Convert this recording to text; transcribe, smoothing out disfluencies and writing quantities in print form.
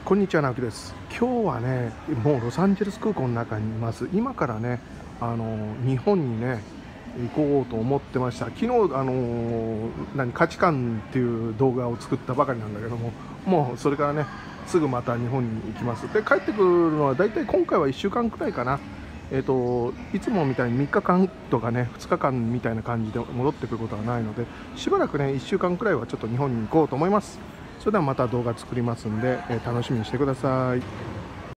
こんにちは、直樹です。今日はね、もうロサンゼルス空港の中にいます。今からね、日本にね、行こうと思ってました。昨日、価値観っていう動画を作ったばかりなんだけども、もうそれからね、すぐまた日本に行きます。で、帰ってくるのは、だいたい今回は1週間くらいかな。いつもみたいに3日間とかね、2日間みたいな感じで戻ってくることはないので、しばらくね、1週間くらいはちょっと日本に行こうと思います。それではまた動画作りますんで、楽しみにしてください。